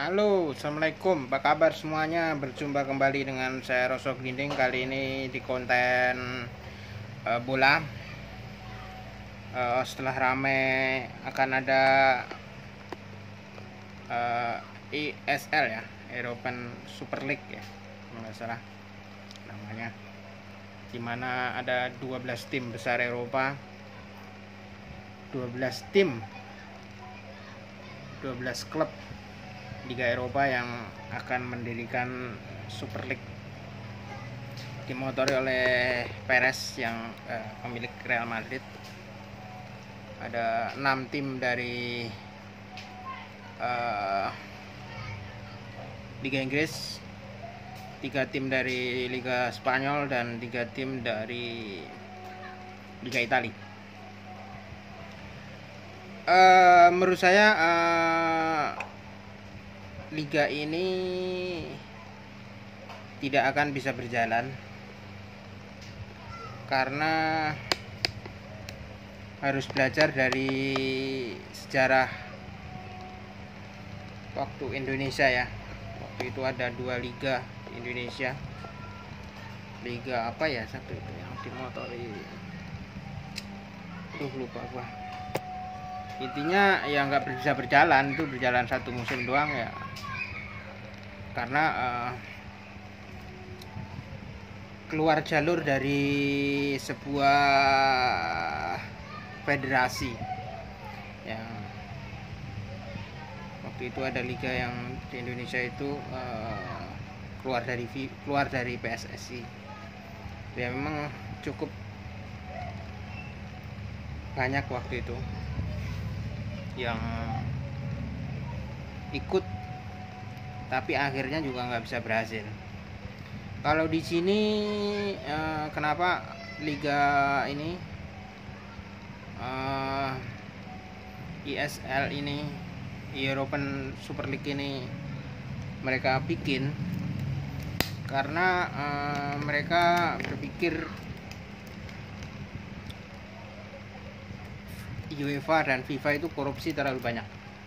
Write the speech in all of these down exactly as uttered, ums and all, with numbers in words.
Halo, assalamualaikum. Apa kabar semuanya? Berjumpa kembali dengan saya Rosok Dinding. Kali ini di konten uh, bola. Uh, setelah ramai akan ada uh, E S L ya, European Super League ya, kalau nggak salah namanya. Dimana ada dua belas tim besar Eropa, dua belas tim, dua belas klub Liga Eropa yang akan mendirikan Super League, dimotori oleh Perez yang eh, pemilik Real Madrid. Ada enam tim dari eh, Liga Inggris, tiga tim dari Liga Spanyol, dan tiga tim dari Liga Italia. Eh, menurut saya eh, Liga ini tidak akan bisa berjalan karena harus belajar dari sejarah waktu Indonesia ya. Waktu itu ada dua liga di Indonesia. Liga apa ya satu itu yang dimotori, tuh lupa gua. Intinya ya nggak bisa berjalan, itu berjalan satu musim doang ya, karena uh, keluar jalur dari sebuah federasi yang waktu itu ada liga yang di Indonesia itu uh, keluar dari keluar dari P S S I. Ya memang cukup banyak waktu itu yang ikut, tapi akhirnya juga nggak bisa berhasil. Kalau di sini eh, kenapa liga ini eh, E S L ini, European Super League ini mereka bikin, karena eh, mereka berpikir UEFA dan FIFA itu korupsi terlalu banyak.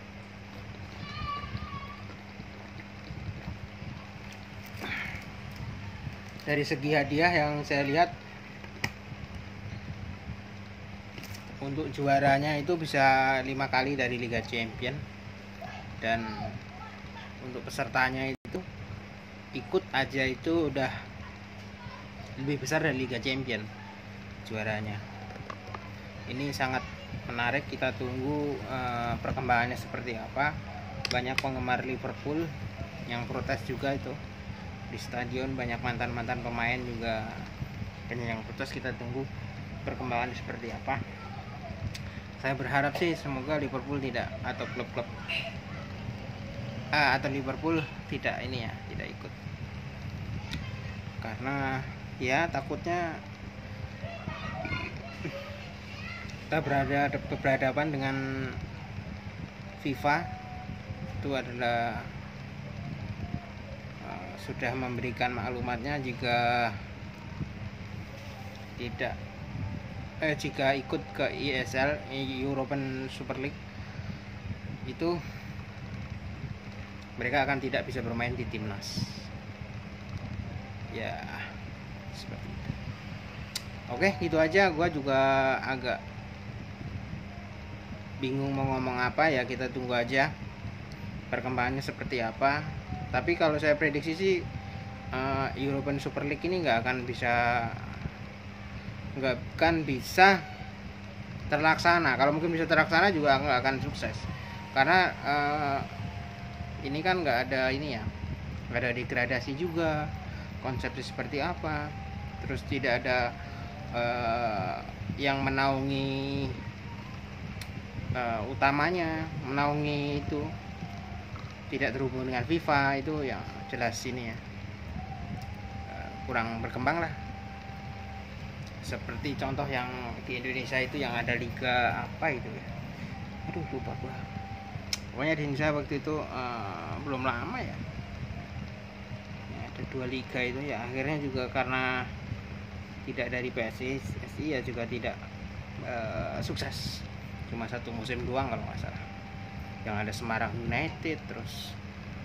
Dari segi hadiah yang saya lihat, untuk juaranya itu bisa lima kali dari Liga Champion, dan untuk pesertanya itu ikut aja itu udah lebih besar dari Liga Champion juaranya. Ini sangat menarik, kita tunggu uh, perkembangannya seperti apa. Banyak penggemar Liverpool yang protes juga itu di stadion, banyak mantan-mantan pemain juga yang protes. Kita tunggu perkembangannya seperti apa. Saya berharap sih semoga Liverpool tidak, atau klub-klub ah, atau Liverpool tidak ini ya, tidak ikut, karena ya takutnya kita berada berhadapan dengan FIFA. Itu adalah uh, sudah memberikan maklumatnya, jika tidak eh, jika ikut ke E S L, European Super League, itu mereka akan tidak bisa bermain di timnas ya, seperti itu. Oke, itu aja. Gua juga agak bingung mau ngomong apa ya, kita tunggu aja perkembangannya seperti apa. Tapi kalau saya prediksi sih uh, European Super League ini nggak akan bisa nggak akan bisa terlaksana. Kalau mungkin bisa terlaksana juga nggak akan sukses, karena uh, ini kan nggak ada ini ya, nggak ada degradasi juga, konsepnya seperti apa, terus tidak ada uh, yang menaungi Uh, utamanya, menaungi itu tidak terhubung dengan FIFA, itu ya jelas ini ya uh, kurang berkembang lah. Seperti contoh yang di Indonesia itu yang ada liga apa itu ya, aduh lupa gua. Pokoknya di Indonesia waktu itu uh, belum lama ya, ya ada dua liga itu ya, akhirnya juga karena tidak dari P S S I ya juga tidak uh, sukses. Cuma satu musim doang kalau nggak salah, yang ada Semarang United, terus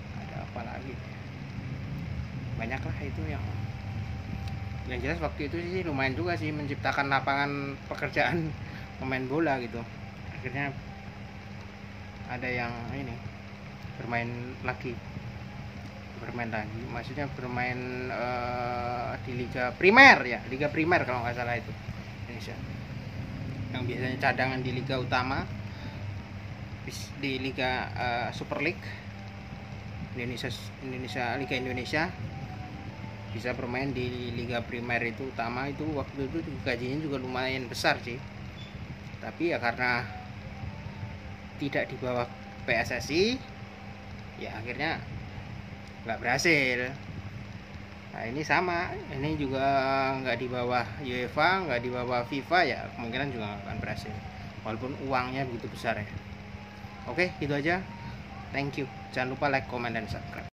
apalagi banyak lah itu yang yang jelas waktu itu sih lumayan juga sih menciptakan lapangan pekerjaan pemain bola gitu. Akhirnya ada yang ini bermain lagi bermain lagi maksudnya bermain uh, di Liga Primer ya, Liga Primer kalau nggak salah itu Indonesia, yang biasanya cadangan di Liga Utama, di Liga uh, Super League Indonesia Indonesia Liga Indonesia, bisa bermain di Liga Primer itu utama. Itu waktu itu gajinya juga lumayan besar sih, tapi ya karena tidak di bawah P S S I ya akhirnya nggak berhasil. Nah ini sama, ini juga nggak di bawah UEFA, nggak di bawah FIFA, ya kemungkinan juga nggak akan berhasil walaupun uangnya begitu besar ya. Oke, gitu aja. Thank you. Jangan lupa like, comment, dan subscribe.